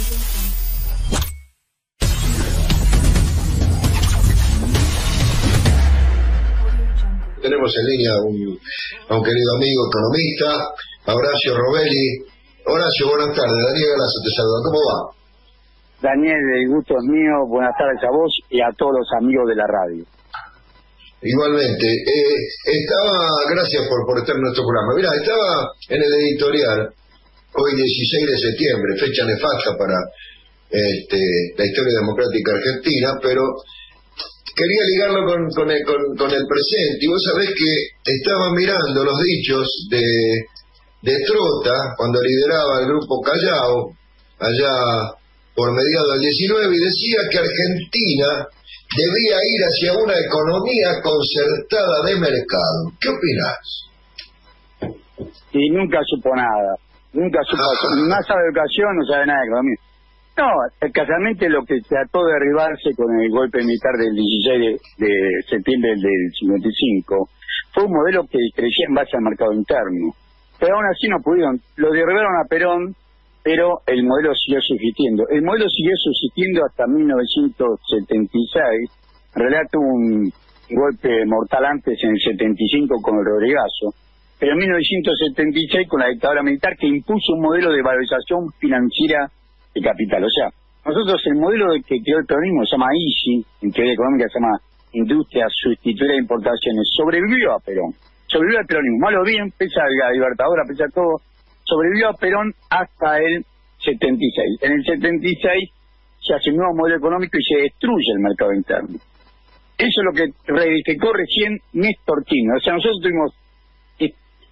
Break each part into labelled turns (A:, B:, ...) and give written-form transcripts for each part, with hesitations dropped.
A: Tenemos en línea a un querido amigo economista, Horacio Robelli. Horacio, buenas tardes. Daniel Galazo te saluda. ¿Cómo va?
B: Daniel, el gusto es mío. Buenas tardes a vos y a todos los amigos de la radio.
A: Igualmente. Gracias por estar en nuestro programa. Mirá, estaba en el editorial, hoy 16 de septiembre, fecha nefasta para la historia democrática argentina, pero quería ligarlo con el presente. Y vos sabés que estaba mirando los dichos de Trota cuando lideraba el grupo Callao allá por mediados del 19, y decía que Argentina debía ir hacia una economía concertada de mercado. ¿Qué opinás?
B: Y nunca supo nada, más sabe de educación, no sabe nada de economía. No, casualmente lo que trató de derribarse con el golpe militar del 16 de septiembre del 55 fue un modelo que crecía en base al mercado interno. Pero aún así no pudieron. Lo derribaron a Perón, pero el modelo siguió subsistiendo. El modelo siguió subsistiendo hasta 1976. En realidad tuvo un golpe mortal antes, en el 75, con el Rodrigazo. Pero en 1976, con la dictadura militar, que impuso un modelo de valorización financiera de capital. O sea, nosotros el modelo que creó el peronismo se llama ISI, en teoría económica se llama Industria Sustituida de Importaciones, sobrevivió a Perón, sobrevivió al peronismo, malo bien, pese a la Libertadora, pese a todo, sobrevivió a Perón hasta el 76. En el 76 se hace un nuevo modelo económico y se destruye el mercado interno. Eso es lo que reivindicó recién Néstor Kirchner. O sea, nosotros tuvimos que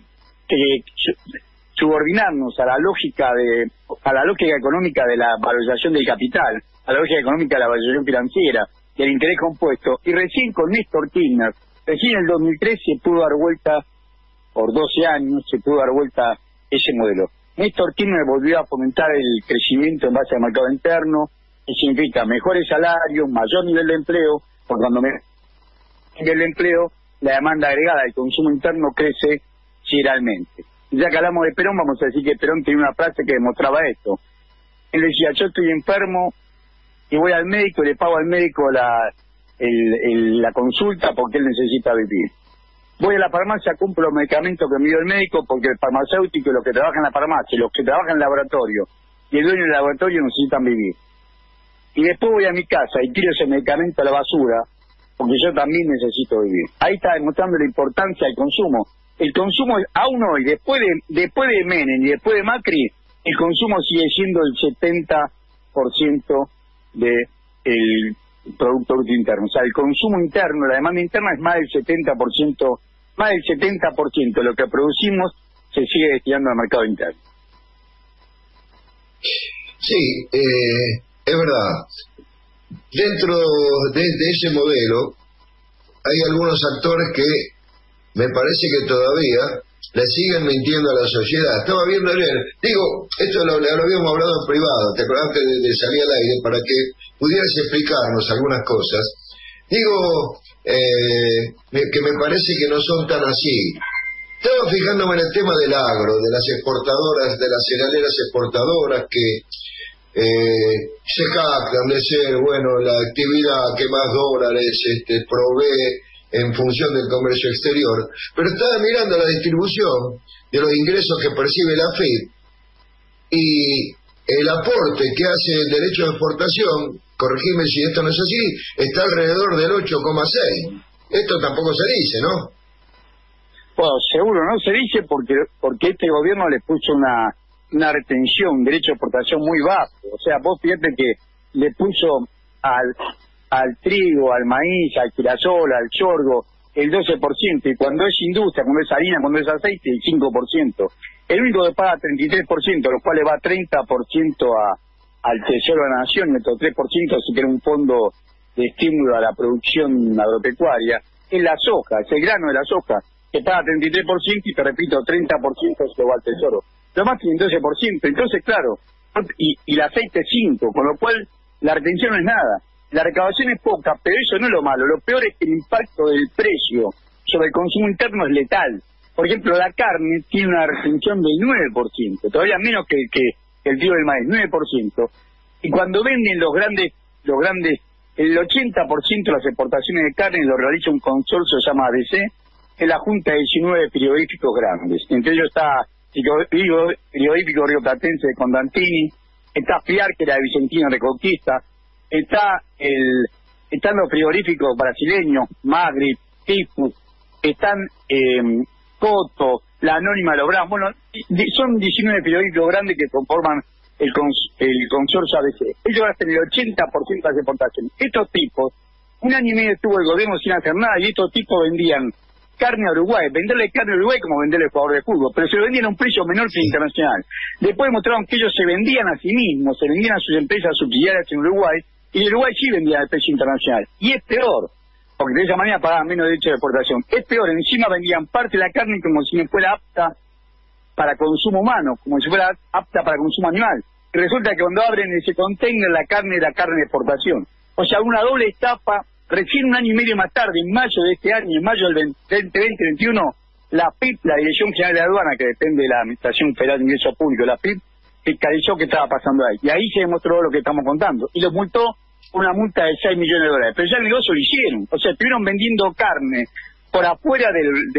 B: subordinarnos a la lógica económica de la valorización del capital, a la lógica económica de la valorización financiera, del interés compuesto, y recién con Néstor Kirchner, recién en el 2003 se pudo dar vuelta, por 12 años, se pudo dar vuelta ese modelo. Néstor Kirchner volvió a fomentar el crecimiento en base al mercado interno, que significa mejores salarios, mayor nivel de empleo, porque cuando nivel de empleo, la demanda agregada del consumo interno crece generalmente. Ya que hablamos de Perón, vamos a decir que Perón tenía una frase que demostraba esto. Él decía, yo estoy enfermo y voy al médico y le pago al médico la consulta porque él necesita vivir. Voy a la farmacia, compro los medicamentos que me dio el médico porque el farmacéutico y los que trabajan en la farmacia, los que trabajan en el laboratorio y el dueño del laboratorio necesitan vivir. Y después voy a mi casa y tiro ese medicamento a la basura porque yo también necesito vivir. Ahí está demostrando la importancia del consumo. El consumo, aún hoy, después de Menem y después de Macri, el consumo sigue siendo el 70% del Producto Bruto Interno. O sea, el consumo interno, la demanda interna es más del 70%, de lo que producimos se sigue destinando al mercado interno.
A: Sí, es verdad. Dentro de ese modelo hay algunos actores que me parece que todavía le siguen mintiendo a la sociedad. Estaba viendo ayer, esto lo habíamos hablado en privado, te acordás de salir al aire para que pudieras explicarnos algunas cosas. Que me parece que no son tan así. Estaba fijándome en el tema del agro, de las exportadoras, de las cerealeras exportadoras que se jactan de ser, la actividad que más dólares provee en función del comercio exterior, pero estaba mirando la distribución de los ingresos que percibe la AFIP y el aporte que hace el derecho de exportación, corregime si esto no es así, está alrededor del 8,6. Esto tampoco se dice, ¿no?
B: Bueno, seguro no se dice porque este gobierno le puso una retención, un derecho de exportación muy bajo. O sea, vos fíjate que le puso al trigo, al maíz, al girasol, al sorgo, el 12%, y cuando es industria, cuando es harina, cuando es aceite, el 5%. El único que paga 33%, lo cual le va 30% al Tesoro de la Nación, y otro 3% si quiere un fondo de estímulo a la producción agropecuaria, es la soja, es el grano de la soja, que paga 33%, y te repito, 30% se va al Tesoro. Lo más tiene 12%, entonces claro, y el aceite es 5%, con lo cual la retención no es nada. La recaudación es poca, pero eso no es lo malo. Lo peor es que el impacto del precio sobre el consumo interno es letal. Por ejemplo, la carne tiene una retención del 9%, todavía menos que el trigo del maíz, 9%. Y cuando venden los grandes, el 80% de las exportaciones de carne lo realiza un consorcio que se llama ABC, que es la junta de 19 frigoríficos grandes. Entre ellos está el frigorífico rioplatense de Condantini, está Fiar, que era de Vicentino Reconquista, están los frigoríficos brasileños, Magri, Tifu, están Coto, la Anónima de los Bravos. Bueno, son 19 frigoríficos grandes que conforman el consorcio ABC. Ellos hacen el 80% de las exportaciones. Estos tipos, un año y medio estuvo el gobierno sin hacer nada, y estos tipos vendían carne a Uruguay. Venderle carne a Uruguay como venderle jugador de fútbol, pero se lo vendían a un precio menor que el internacional. Después demostraron que ellos se vendían a sí mismos, se vendían a sus empresas subsidiarias en Uruguay, y en Uruguay sí vendían al precio internacional. Y es peor, porque de esa manera pagaban menos derecho de exportación. Es peor, encima vendían parte de la carne como si no fuera apta para consumo humano, como si fuera apta para consumo animal. Y resulta que cuando abren ese container, la carne era carne de exportación. O sea, una doble estafa. Recién un año y medio más tarde, en mayo de este año, en mayo del 2021, la PIP, la Dirección General de Aduana, que depende de la Administración Federal de Ingresos Públicos, la PIP, fiscalizó qué estaba pasando ahí. Y ahí se demostró lo que estamos contando. Y los multó con una multa de 6 millones de dólares. Pero ya el negocio lo hicieron. O sea, estuvieron vendiendo carne por afuera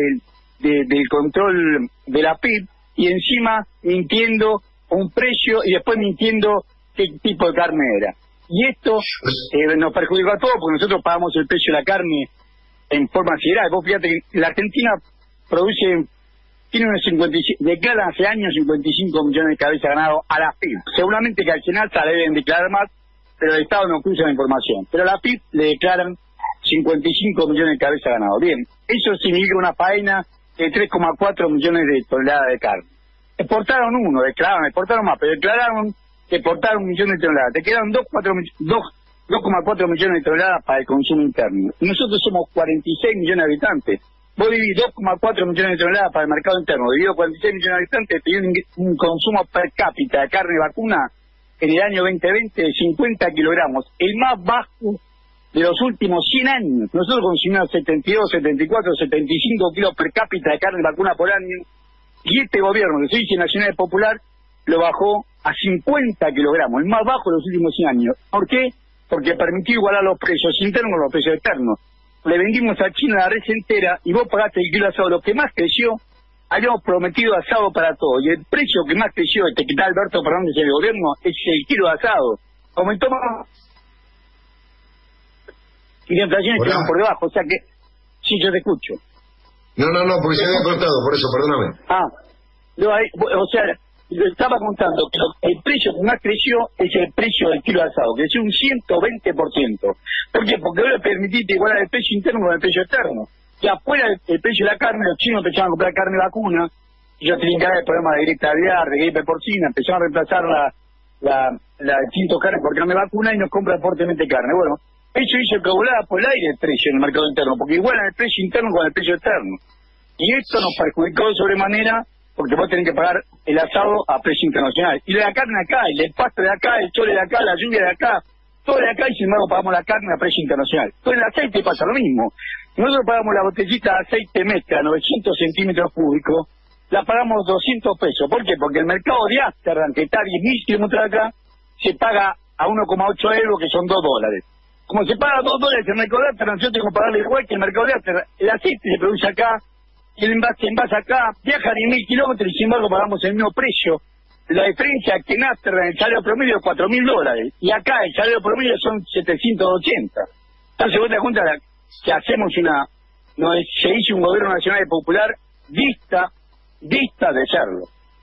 B: del control de la PIP, y encima mintiendo un precio y después mintiendo qué tipo de carne era. Y esto nos perjudicó a todos, porque nosotros pagamos el precio de la carne en forma sideral. Vos fíjate que la Argentina tiene unos 55, declaran hace años 55 millones de cabezas de ganado a la PIB. Seguramente que al SENASA le deben declarar más, pero el Estado no cruza la información. Pero a la PIB le declaran 55 millones de cabezas de ganado. Bien, eso significa una faena de 3,4 millones de toneladas de carne. Exportaron exportaron más, pero declararon que exportaron 1 millón de toneladas. Te quedan 2,4 millones de toneladas para el consumo interno. Y nosotros somos 46 millones de habitantes. Vos dividís 2,4 millones de toneladas para el mercado interno, dividido 46 millones de habitantes, te dio un consumo per cápita de carne vacuna en el año 2020 de 50 kilogramos, el más bajo de los últimos 100 años. Nosotros consumimos 72, 74, 75 kilos per cápita de carne vacuna por año, y este gobierno, que se dice Nacional Popular, lo bajó a 50 kilogramos, el más bajo de los últimos 100 años. ¿Por qué? Porque permitió igualar los precios internos con los precios externos. Le vendimos a China la res entera y vos pagaste el kilo de asado. Lo que más creció, habíamos prometido asado para todo, y el precio que más creció, que está Alberto Fernández en el gobierno, es el kilo de asado. Aumentó más y la inflación está por debajo, o sea que, sí, yo te escucho.
A: No, porque se había cortado, por eso, perdóname.
B: O sea, le estaba contando que el precio que más creció es el precio del kilo de asado, que creció un 120%. ¿Por qué? Porque ahora permitiste igualar el precio interno con el precio externo. Que afuera el precio de la carne, los chinos empezaron a comprar carne vacuna, y ellos tenían que haber problemas de gripe aviar, de gripe porcina, empezaron a reemplazar la distintos carne por carne vacuna y nos compran fuertemente carne. Bueno, eso hizo que volara por el aire el precio en el mercado interno, porque igualan el precio interno con el precio externo. Y esto nos perjudicó de sobremanera, porque vos tenés que pagar el asado a precio internacional. Y la carne acá, el pasto de acá, el chole de acá, la lluvia de acá, todo de acá, y sin embargo pagamos la carne a precio internacional. Con el aceite pasa lo mismo. Nosotros pagamos la botellita de aceite mezcla, 900 centímetros cúbicos, la pagamos 200 pesos. ¿Por qué? Porque el mercado de Ámsterdam, que está a 10.000 kilómetros de acá, se paga a 1,8 euros, que son $2. Como se paga $2 en el mercado de Ámsterdam, yo tengo que pagarle igual que el mercado de Ámsterdam. El aceite se produce acá, el envase acá, viaja 10.000 kilómetros y sin embargo pagamos el mismo precio. La diferencia es que en Ámsterdam el salario promedio es $4.000 y acá el salario promedio son 780. Entonces vos te das cuenta que hacemos se hizo un gobierno nacional y popular vista de serlo.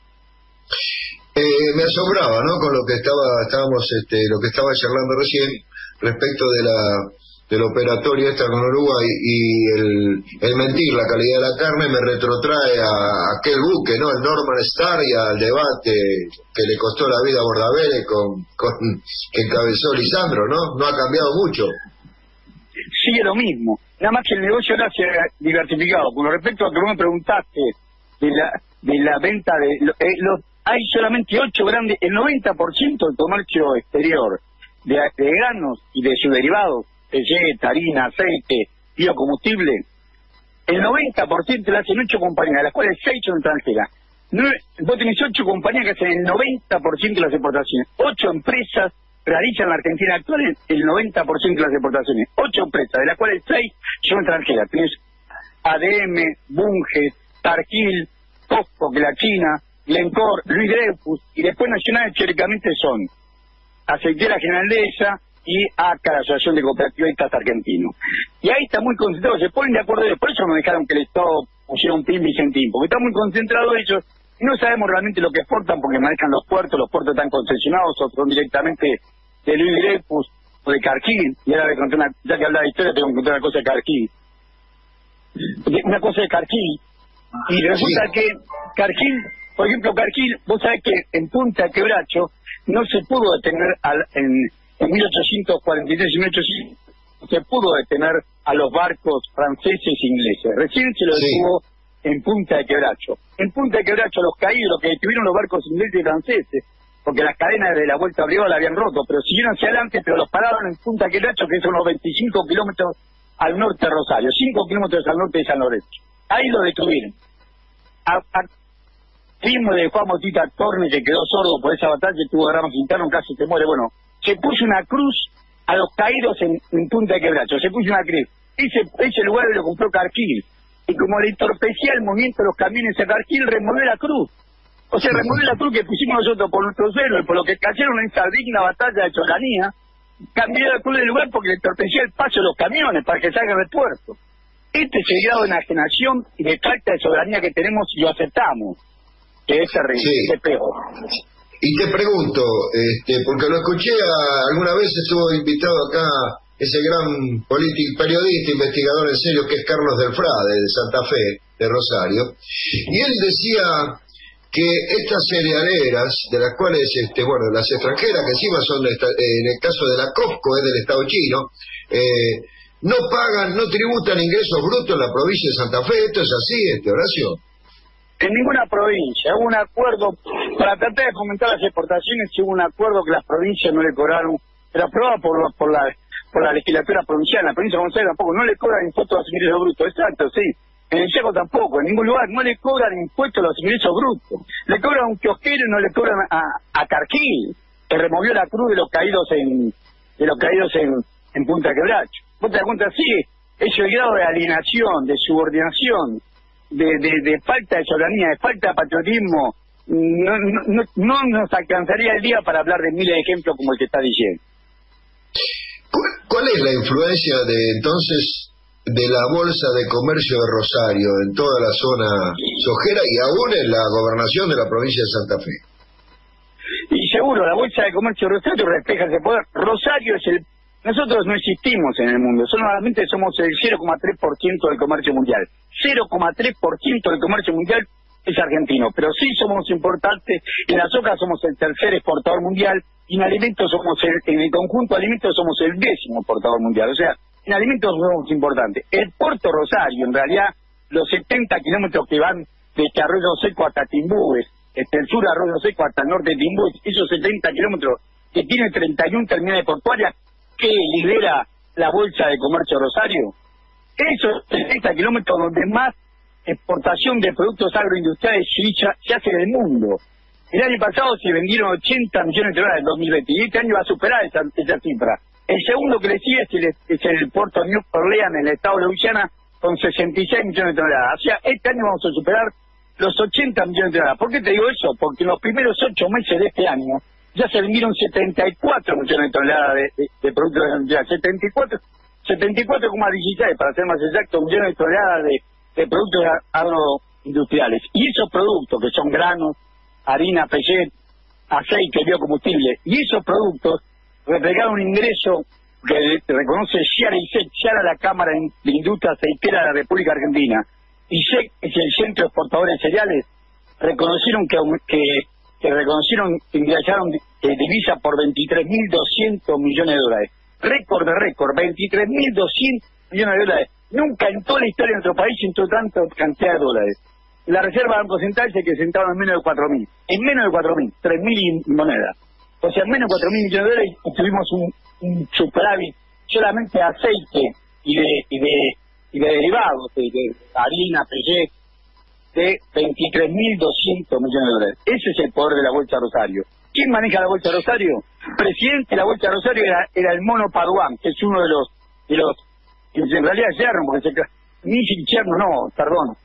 A: Me asombraba, ¿no?, con lo que lo que estaba charlando recién respecto de la operatoria esta con Uruguay, y el mentir la calidad de la carne me retrotrae a aquel buque, ¿no?, el Norman Star, y al debate que le costó la vida a Bordavere que encabezó Lisandro, ¿no? No ha cambiado mucho.
B: Sigue lo mismo, nada más que el negocio ahora se ha diversificado. Con respecto a lo que vos me preguntaste de la venta hay solamente 8 grandes, el 90% del comercio exterior de granos y de sus derivados, galleta, harina, aceite, biocombustible, el 90% lo hacen 8 compañías, de las cuales 6 son extranjeras. Vos tenés 8 compañías que hacen el 90% de las exportaciones, 8 empresas realiza en la Argentina actual el 90% de las exportaciones. 8 empresas, de las cuales 6 son extranjeras. Tienes ADM, Bunge, Tarquil, Costco, que la China, Glencore, Luis Dreyfus, y después nacionales teóricamente son Aceitera Generalesa y ACA, la Asociación de Cooperativistas Argentinos. Y ahí está muy concentrado, se ponen de acuerdo, por eso no dejaron que el Estado pusiera un PIB Vicentín, porque está muy concentrado ellos, y no sabemos realmente lo que exportan porque manejan los puertos están concesionados, o son directamente de Luis Dreyfus o de Cargill, y ahora le conté ya que hablaba de historia, tengo que contar una cosa de Cargill. Una cosa de Cargill, y resulta que Cargill, por ejemplo, Cargill, vos sabés que en Punta Quebracho no se pudo detener en 1843 y 1800 se pudo detener a los barcos franceses e ingleses. Recién se lo detuvo en Punta de Quebracho. En Punta de Quebracho los caídos, que detuvieron los barcos ingleses y franceses, porque las cadenas de la Vuelta a Brihuela la habían roto, pero siguieron hacia adelante, pero los pararon en Punta de Quebracho, que son unos 25 kilómetros al norte de Rosario, 5 kilómetros al norte de San Lorenzo. Ahí lo detuvieron. Primo de Juan Bautista Torne, que quedó sordo por esa batalla, tuvo dramas internos, casi se muere. Bueno, se puso una cruz a los caídos en Punta de Quebracho, se puso una cruz. Ese lugar lo compró Cargill, y como le entorpecía el movimiento de los camiones a Cargill, removió la cruz. O sea, removió la cruz que pusimos nosotros por nuestro suelo y por lo que cayeron en esa digna batalla de Chocanía, cambió la cruz del lugar porque le entorpecía el paso de los camiones para que salgan del puerto. Este es el grado de enajenación y de falta de soberanía que tenemos y lo aceptamos, que es terrible, es peor.
A: Y te pregunto, porque lo escuché alguna vez, estuvo invitado acá ese gran periodista, investigador en serio, que es Carlos del Frade, de Santa Fe, de Rosario, y él decía que estas cerealeras, de las cuales, las extranjeras, que encima son, en el caso de la COFCO, es del Estado chino, no pagan, no tributan ingresos brutos en la provincia de Santa Fe. ¿Esto es así, Horacio?
B: En ninguna provincia. Hubo un acuerdo para tratar de fomentar las exportaciones, hubo un acuerdo que las provincias no le cobraron, era aprobado por la legislatura provincial. La provincia de Buenos Aires tampoco, no le cobran impuestos a los ingresos brutos. Exacto, sí. En el Chaco tampoco, en ningún lugar, no le cobran impuestos a los ingresos brutos. Le cobran a un kiosquero y no le cobran a Cargill, que removió la cruz de los caídos en Punta Quebracho. ¿Vos te das cuenta? Sí, es el grado de alienación, de subordinación, de falta de soberanía, de falta de patriotismo. No nos alcanzaría el día para hablar de miles de ejemplos como el que está diciendo.
A: ¿Cuál es la influencia de la Bolsa de Comercio de Rosario en toda la zona sojera y aún en la gobernación de la provincia de Santa Fe?
B: Y seguro, la Bolsa de Comercio de Rosario refleja ese poder. Rosario es nosotros no existimos en el mundo, solamente somos el 0,3% del comercio mundial. 0,3% del comercio mundial es argentino, pero sí somos importantes. En la soja somos el tercer exportador mundial, y en alimentos en el conjunto de alimentos somos el 10º exportador mundial. O sea, en alimentos somos importantes. El Puerto Rosario, en realidad, los 70 kilómetros que van desde Arroyo Seco hasta Timbúes, desde el sur de Arroyo Seco hasta el norte de Timbúes, esos 70 kilómetros que tiene 31 terminales portuarias, que lidera la Bolsa de Comercio Rosario, esos 70 kilómetros donde más exportación de productos agroindustriales se hace en el mundo. El año pasado se vendieron 80 millones de dólares en 2020 y este año va a superar esa cifra. El segundo que le sigue es el puerto de New Orleans en el estado de Luisiana con 66 millones de toneladas. O sea, este año vamos a superar los 80 millones de dólares. ¿Por qué te digo eso? Porque en los primeros 8 meses de este año ya se vendieron 74 millones de toneladas de productos agroindustriales. 74,16, para ser más exacto, millones de toneladas de productos agroindustriales. Y esos productos, que son granos, harina, pellet, aceite, biocombustible, y esos productos reflejaron un ingreso que reconoce Ciara, la Cámara de Industria Aceitera de la República Argentina, y SEC, es el Centro Exportador de Cereales, reconocieron que ingresaron divisas por 23.200 millones de dólares. Récord de récord, 23.200 millones de dólares. Nunca en toda la historia de nuestro país entró tanta cantidad de dólares. La Reserva Banco Central se que sentaron en menos de 4.000. En menos de 4.000, 3.000 monedas. O sea, en menos de 4.000 millones de dólares tuvimos un superávit solamente de aceite y de derivados, de harina, pellet, de 23.200 millones de dólares. Ese es el poder de la Bolsa Rosario. ¿Quién maneja la Bolsa de Rosario? Presidente de la Bolsa de Rosario era el Mono Paduan, que es uno de los que en realidad es yerno, porque ni yerno, no, perdón,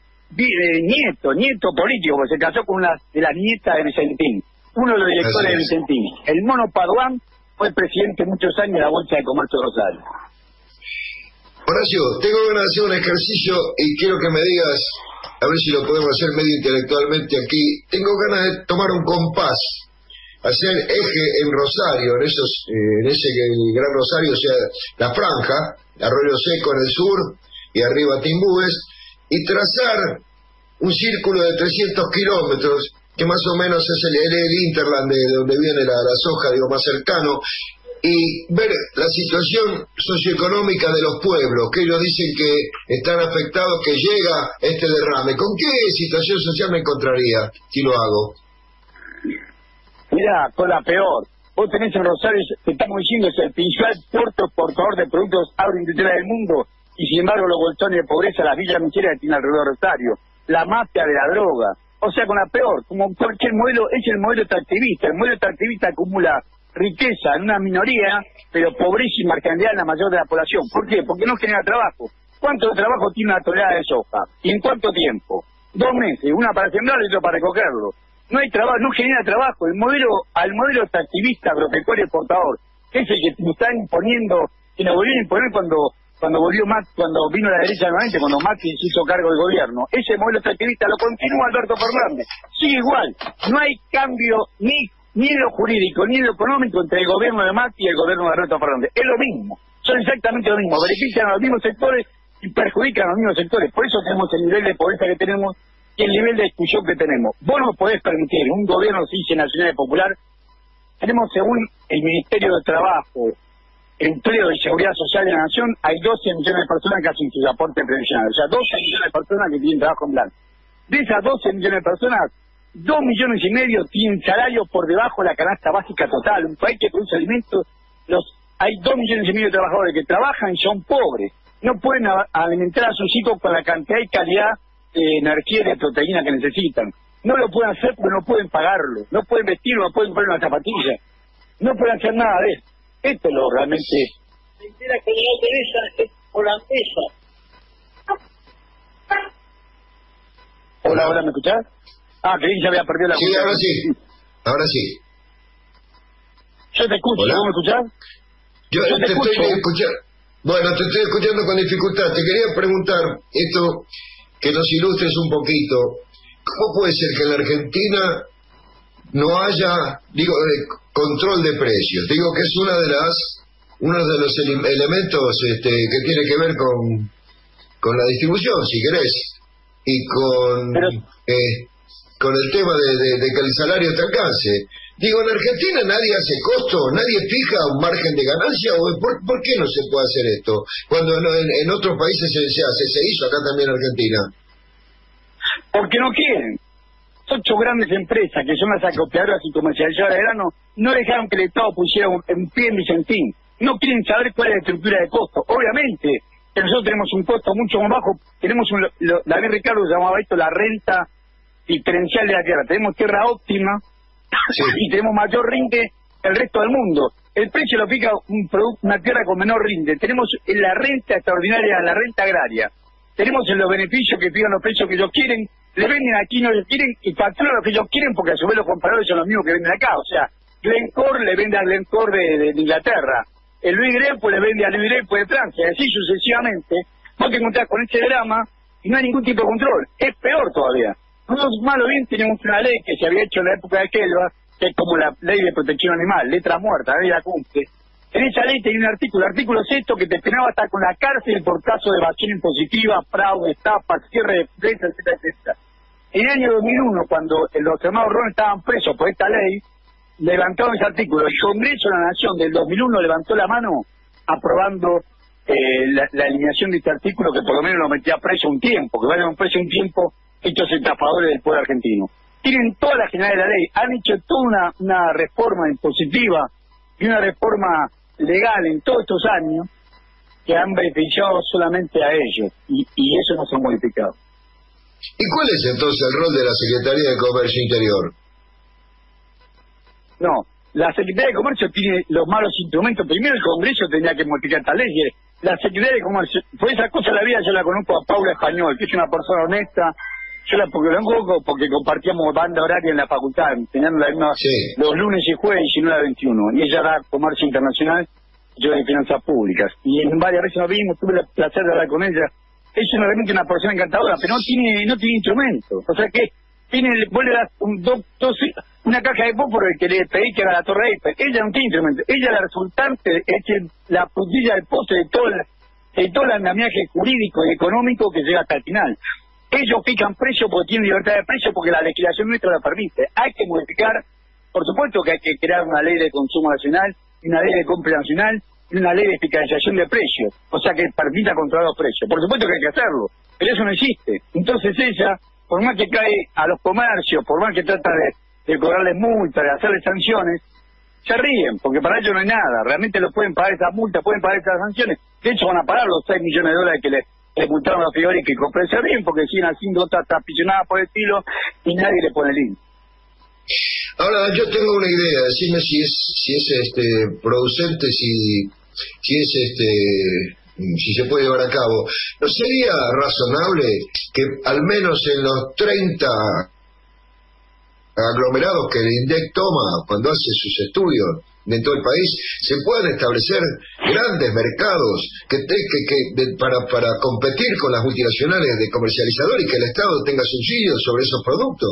B: nieto político, porque se casó con una de las nietas de Vicentín, uno de los directores de Vicentín. El Mono Paduan fue presidente muchos años de la Bolsa de Comercio de Rosario.
A: Horacio, tengo ganas de hacer un ejercicio y quiero que me digas, a ver si lo podemos hacer medio intelectualmente aquí. Tengo ganas de tomar un compás, hacer eje en Rosario, en ese gran Rosario, o sea, la franja, Arroyo Seco en el sur y arriba Timbúes, y trazar un círculo de 300 kilómetros, que más o menos es el hinterland de donde viene la soja, digo, más cercano, y ver la situación socioeconómica de los pueblos, que ellos dicen que están afectados, que llega este derrame. ¿Con qué situación social me encontraría si lo hago?
B: Mirá, con la peor. Vos tenés en Rosario, te estamos diciendo, es el principal puerto exportador de productos agroindustriales del mundo, y sin embargo los bolsones de pobreza, las villas miseria que tiene alrededor de Rosario, la mafia de la droga, o sea, con la peor, como cualquier modelo, es el modelo extractivista. El modelo extractivista acumula riqueza en una minoría, pero pobreza y marginalidad en la mayor de la población. ¿Por qué? Porque no genera trabajo. ¿Cuánto trabajo tiene una tonelada de soja? ¿Y en cuánto tiempo? 2 meses, una para sembrarlo y otra para recogerlo. No hay trabajo, no genera trabajo. Al modelo extractivista agropecuario exportador, que es el que nos está imponiendo, que nos volvió a imponer cuando vino la derecha nuevamente, cuando Macri se hizo cargo del gobierno. Ese modelo extractivista lo continúa Alberto Fernández. Sigue igual. No hay cambio ni en lo jurídico ni en lo económico entre el gobierno de Macri y el gobierno de Alberto Fernández. Es lo mismo. Son exactamente lo mismo. Benefician a los mismos sectores y perjudican a los mismos sectores. Por eso tenemos el nivel de pobreza que tenemos y el nivel de exclusión que tenemos. Vos no podés permitir un gobierno se dice nacional y popular. Tenemos, según el Ministerio de Trabajo, Empleo y Seguridad Social de la Nación, hay 12 millones de personas que hacen sus aportes previsionales. O sea, 12 millones de personas que tienen trabajo en blanco. De esas 12 millones de personas, 2,5 millones tienen salario por debajo de la canasta básica total. Un país que produce alimentos, hay 2,5 millones de trabajadores que trabajan y son pobres. No pueden alimentar a sus hijos con la cantidad y calidad de energía y de proteína que necesitan. No lo pueden hacer porque no pueden pagarlo. No pueden vestirlo, no pueden poner una zapatilla. No pueden hacer nada de eso. Esto es lo realmente...
C: La general Teresa es holandesa.
B: Hola, ¿me escuchás? Creí que ya había perdido la...
A: Sí, ahora sí.
B: Yo te escucho, ¿vos me escuchás?
A: Yo te estoy escuchando. Bueno, te estoy escuchando con dificultad. Te quería preguntar esto, que nos ilustres un poquito. ¿Cómo puede ser que en la Argentina no haya, control de precios? Digo que es uno de los elementos que tiene que ver con la distribución, si querés, y con el tema de que el salario te alcance. Digo, en Argentina nadie hace costo, nadie fija un margen de ganancia. ¿Por qué no se puede hacer esto? Cuando en otros países se hizo, acá también en Argentina.
B: Porque no quieren. 8 grandes empresas, que son las acopiadoras y comercializadoras de grano, no dejaron que el Estado pusiera un pie en Vicentín. No quieren saber cuál es la estructura de costo. Obviamente que nosotros tenemos un costo mucho más bajo. Tenemos David Ricardo llamaba esto la renta diferencial de la tierra. Tenemos tierra óptima y tenemos mayor rinde que el resto del mundo. El precio lo fija una tierra con menor rinde. Tenemos la renta extraordinaria, la renta agraria. Tenemos los beneficios que fijan los precios que ellos quieren, le venden aquí, no les quieren, y facturan lo que ellos quieren, porque a su vez los compradores son los mismos que venden acá. O sea, Glencore le vende a Glencore de Inglaterra, el Louis Grey le vende a Louis Grey de Francia, así sucesivamente. Vos te encontrás con ese drama y no hay ningún tipo de control. Es peor todavía. Nosotros, mal o bien, tenemos una ley que se había hecho en la época de Kelva, que es como la ley de protección animal, letra muerta, nadie la cumple. En esa ley tenía un artículo sexto, que te penaba hasta con la cárcel por caso de evasión impositiva, fraude, estafa, cierre de empresas, etcétera, etcétera. En el año 2001, cuando los hermanos Ron estaban presos por esta ley, levantaron ese artículo. El Congreso de la Nación del 2001 levantó la mano aprobando la eliminación de este artículo, que por lo menos lo metía preso un tiempo, que vayan preso un tiempo estos estafadores del pueblo argentino. Tienen toda la generalidad de la ley, han hecho toda una reforma impositiva y una reforma legal en todos estos años que han beneficiado solamente a ellos, y eso no se ha modificado.
A: ¿Y cuál es entonces el rol de la Secretaría de Comercio Interior?
B: No, la Secretaría de Comercio tiene los malos instrumentos. Primero el Congreso tenía que modificar esta ley. La Secretaría de Comercio, por esa cosa de la vida yo la conozco a Paula Español, que es una persona honesta. Yo la porque lo enfoco porque compartíamos banda horaria en la facultad, teniendo la misma los lunes y jueves 19 a 21. Y ella da comercio internacional, yo de finanzas públicas. Y en varias veces nos vimos, tuve el placer de hablar con ella. Es realmente una persona encantadora, pero no tiene instrumentos. O sea que vos le das una caja de fósforo que le pedís que haga la Torre Eiffel. Ella no tiene instrumentos. Ella la resultante es la puntilla del poste de todo el andamiaje jurídico y económico que llega hasta el final. Ellos fijan precio porque tienen libertad de precio porque la legislación nuestra la permite. Hay que modificar, por supuesto que hay que crear una ley de consumo nacional, una ley de compra nacional y una ley de fiscalización de precios, o sea que permita controlar los precios. Por supuesto que hay que hacerlo, pero eso no existe. Entonces ella, por más que cae a los comercios, por más que trata de cobrarles multas, de hacerles sanciones, se ríen, porque para ellos no hay nada. Realmente lo pueden pagar esas multas, pueden pagar esas sanciones. De hecho van a pagar los 6 millones de dólares que le multaron a los frigoríficos y compré se ríen porque siguen haciendo otras tapilladas por el estilo y nadie le pone link.
A: Ahora, yo tengo una idea, decime si es producente, si se puede llevar a cabo. ¿No sería razonable que al menos en los 30 aglomerados que el INDEC toma cuando hace sus estudios en todo el país, se puedan establecer grandes mercados para competir con las multinacionales de comercializadores y que el Estado tenga subsidios sobre esos productos?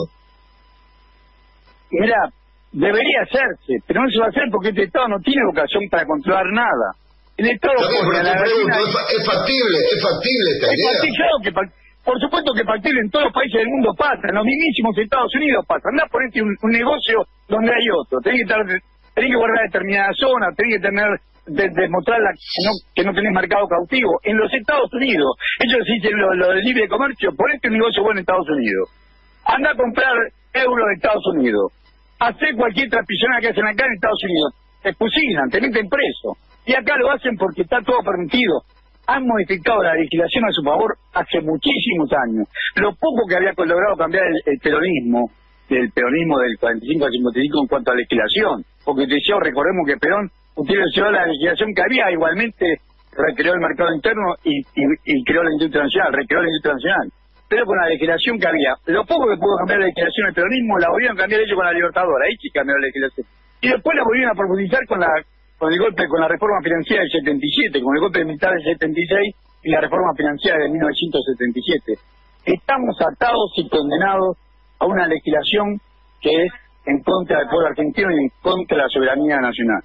B: Mira, debería hacerse, pero no se va a hacer porque este Estado no tiene vocación para controlar nada. El Estado
A: es factible esta idea.
B: Por supuesto que factible en todos los países del mundo pasa, en los mismísimos Estados Unidos pasa. Andá a ponerte un negocio donde hay otro, tenés que guardar determinada zona, tenés que demostrar que no tenés mercado cautivo. En los Estados Unidos, ellos dicen lo del libre comercio, ponete un negocio bueno en Estados Unidos. Anda a comprar euros de Estados Unidos. Hacé cualquier trapillona que hacen acá en Estados Unidos. Te fusilan, te meten preso. Y acá lo hacen porque está todo permitido. Han modificado la legislación a su favor hace muchísimos años. Lo poco que había logrado cambiar el peronismo del 45 al 55 en cuanto a legislación. Porque recordemos que Perón utilizó la legislación que había, igualmente recreó el mercado interno y creó la industria nacional, recreó la industria nacional. Pero con la legislación que había, lo poco que pudo cambiar la legislación del peronismo, la volvieron a cambiar ellos con la Libertadora, ahí sí cambió la legislación. Y después la volvieron a profundizar con la reforma financiera del 77, con el golpe militar del 76 y la reforma financiera de 1977. Estamos atados y condenados a una legislación que es en contra del pueblo argentino y en contra de la soberanía nacional.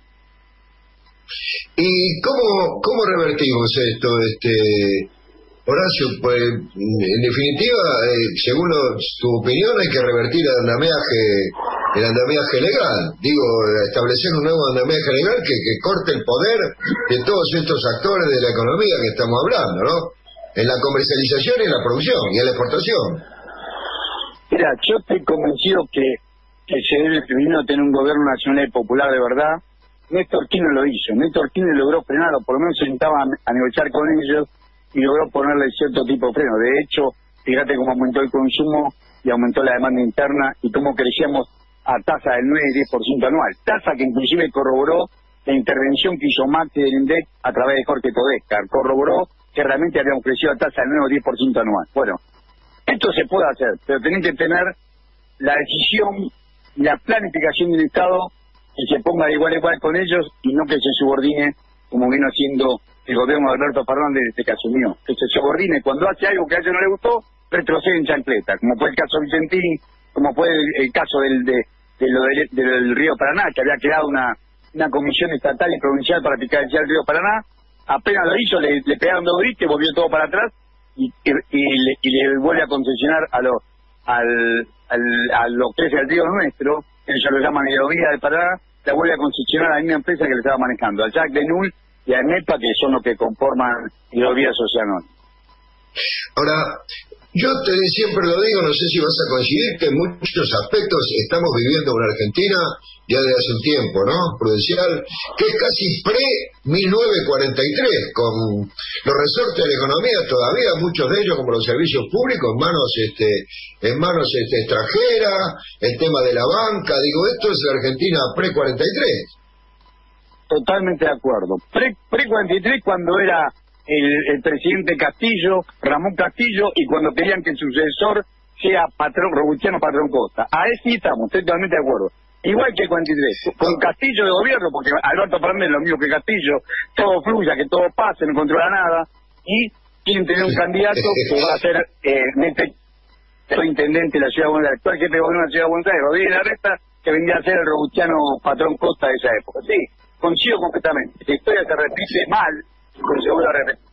A: ¿Y cómo revertimos esto, Horacio? Pues, en definitiva, según tu opinión, hay que revertir el andamiaje legal. Digo, establecer un nuevo andamiaje legal que corte el poder de todos estos actores de la economía que estamos hablando, ¿no? En la comercialización y en la producción y en la exportación.
B: Mira, yo estoy convencido que se debe primero tener un gobierno nacional y popular de verdad. Néstor Kirchner lo hizo. Néstor Kirchner logró frenarlo, por lo menos se sentaba a negociar con ellos y logró ponerle cierto tipo de freno. De hecho, fíjate cómo aumentó el consumo y aumentó la demanda interna y cómo crecíamos a tasa del 9 y 10% anual. Tasa que inclusive corroboró la intervención que hizo Macri del INDEC a través de Jorge Todesca. Corroboró que realmente habíamos crecido a tasa del 9 o 10% anual. Bueno, esto se puede hacer, pero tenés que tener la decisión y la planificación del Estado que se ponga de igual a igual con ellos y no que se subordine como vino haciendo el gobierno de Alberto Fernández desde que asumió. Que se subordine cuando hace algo que a ellos no le gustó, retrocede en chancleta, como fue el caso Vicentín, como fue el caso del río Paraná, que había creado una comisión estatal y provincial para fiscalizar el río Paraná. Apenas lo hizo, le pegaron dos gritos, volvió todo para atrás y le vuelve a concesionar a lo que es el río nuestro, que ellos lo llaman Hidrovía de Paraná, la vuelve a concesionar a la misma empresa que le estaba manejando, al Jacques de Null y a MEPA, que son los que conforman Hidrovías Oceanón.
A: Ahora, Yo siempre lo digo, no sé si vas a coincidir, que en muchos aspectos estamos viviendo una Argentina ya desde hace un tiempo, ¿no? Prudencial, que es casi pre-1943, con los resortes de la economía todavía, muchos de ellos, como los servicios públicos, en manos extranjeras, el tema de la banca, digo, esto es la Argentina pre-43.
B: Totalmente de acuerdo. Pre-43 cuando era el presidente Castillo, Ramón Castillo, y cuando querían que el sucesor sea Robustiano Patrón Costa. Ahí sí estamos, estoy totalmente de acuerdo. Igual que el 43, con Castillo de gobierno, porque Alberto Fernández es lo mismo que Castillo, todo fluya, que todo pase, no controla nada, y quieren tener un candidato que va a ser soy intendente de la ciudad de Buenos Aires, actual jefe de gobierno de la ciudad de Buenos Aires, Rodríguez Larreta, que vendría a ser el Robustiano Patrón Costa de esa época. Sí, coincido completamente. La historia se repite mal, con seguro repetir.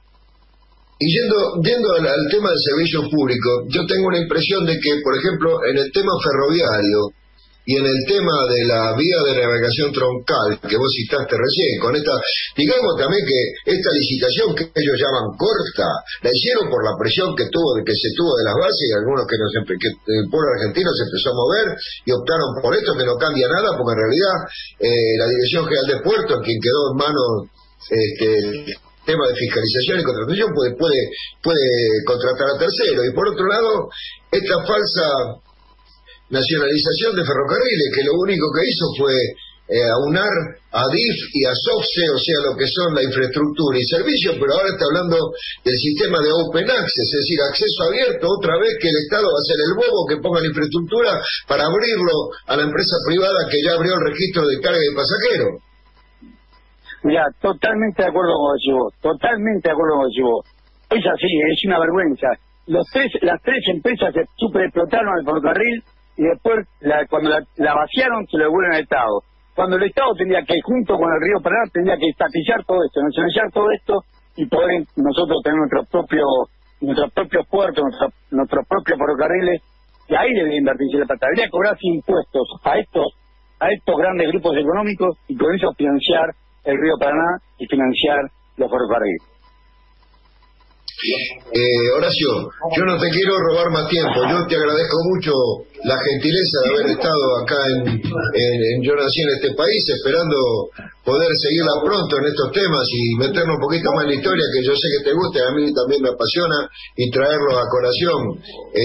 A: Y yendo al tema del servicio público, yo tengo una impresión de que, por ejemplo, en el tema ferroviario y en el tema de la vía de navegación troncal que vos citaste recién, con esta, digamos también que esta licitación que ellos llaman corta, la hicieron por la presión que se tuvo de las bases, y algunos que el pueblo argentino se empezó a mover y optaron por esto, que no cambia nada, porque en realidad la Dirección General de Puertos, quien quedó en manos tema de fiscalización y contratación, puede contratar a terceros. Y por otro lado, esta falsa nacionalización de ferrocarriles, que lo único que hizo fue aunar a DIF y a SOFCE, o sea, lo que son la infraestructura y servicios, pero ahora está hablando del sistema de Open Access, es decir, acceso abierto, otra vez que el Estado va a ser el bobo que ponga la infraestructura para abrirlo a la empresa privada que ya abrió el registro de carga y pasajeros.
B: Mira, totalmente de acuerdo con vos, totalmente de acuerdo con vos. Es así, es una vergüenza. Las tres empresas se superexplotaron el ferrocarril y después, cuando la vaciaron, se lo devuelven al Estado. Cuando el Estado tendría que, junto con el Río Paraná, tendría que estatizar todo esto, nacionalizar todo esto y poder nosotros tener nuestros propios puertos, nuestros propios ferrocarriles, y ahí debería invertirse la plata. Debería cobrarse impuestos a estos grandes grupos económicos y con eso financiar el Río Paraná y financiar los ferrocarriles.
A: Horacio, yo no te quiero robar más tiempo. Yo te agradezco mucho la gentileza de haber estado acá Yo nací en este país, esperando poder seguirla pronto en estos temas y meternos un poquito más en la historia, que yo sé que te gusta, a mí también me apasiona, y traerlos a colación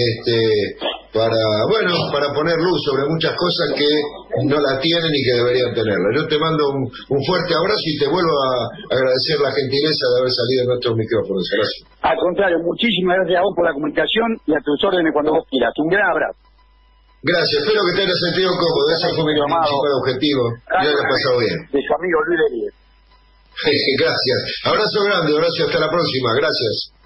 A: para poner luz sobre muchas cosas que no la tienen y que deberían tenerla. Yo te mando un fuerte abrazo y te vuelvo a agradecer la gentileza de haber salido en nuestros micrófonos. Gracias.
B: Al contrario, muchísimas gracias a vos por la comunicación y a tus órdenes cuando vos quieras. Un gran abrazo.
A: Gracias, espero que te hayas sentido cómodo. Ese fue mi principal objetivo. Y lo hayas pasado bien.
B: De su amigo Luis Rodríguez.
A: Gracias. Abrazo grande, Horacio. Hasta la próxima. Gracias.